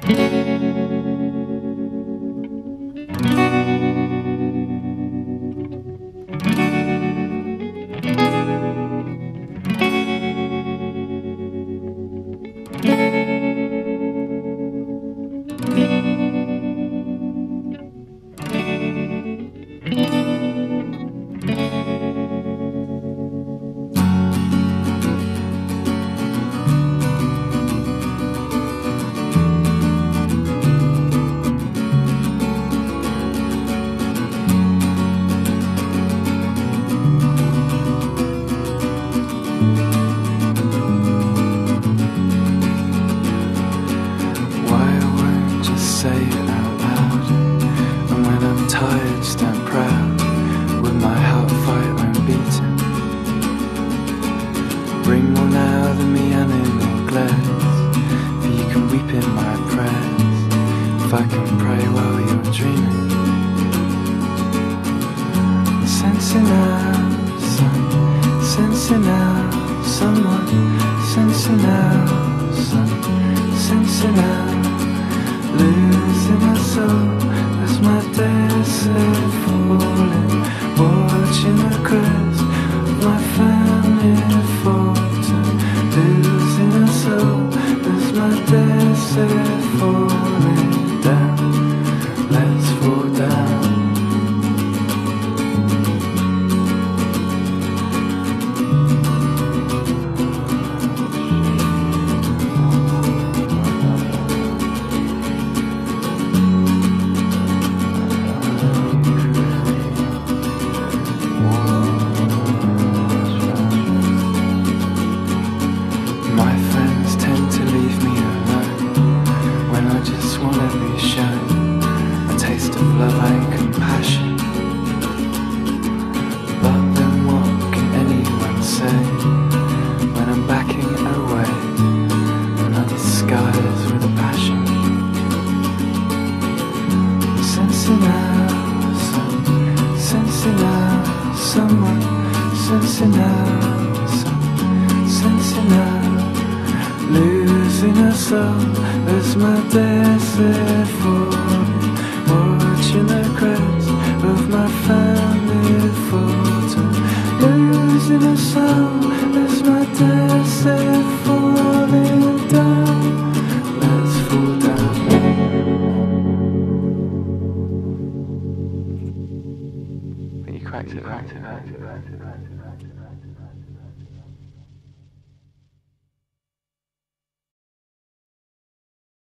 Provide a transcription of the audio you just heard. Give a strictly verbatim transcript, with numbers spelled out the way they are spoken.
Say it out loud, and when I'm tired, stand proud, with my heart fight unbeaten. Bring more now than me animal glares, for you can weep in my prayers, if I can pray while you're dreaming. Sensing now, sun, sensing now, someone, sensing now, sun, sensing now. Losing a soul as my days are falling, watching the crest of my family falter. Losing a soul as my days are falling down. Let's fall down. Love and compassion, but then what can anyone say when I'm backing away and I disguise with a passion? Sensing now, some, sensing now, someone, sensing now, some, sensing now, losing a soul as my days are falling. Watching the crest of my family falter, losing a soul as my days